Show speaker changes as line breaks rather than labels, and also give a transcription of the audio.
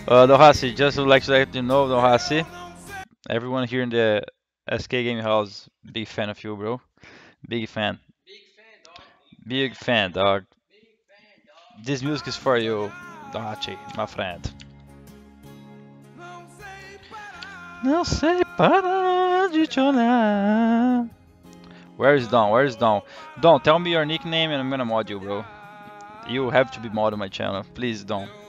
Dohasi, just would like to let you know, Dohasi, everyone here in the SK Gaming House, big fan of you, bro. Big fan. Big fan, dog. This music is for you, Dohachi, my friend. Não sei parar de te olhar. Where is Don? Where is Don? Don, tell me your nickname and I'm gonna mod you, bro. You have to be mod on my channel. Please, Don.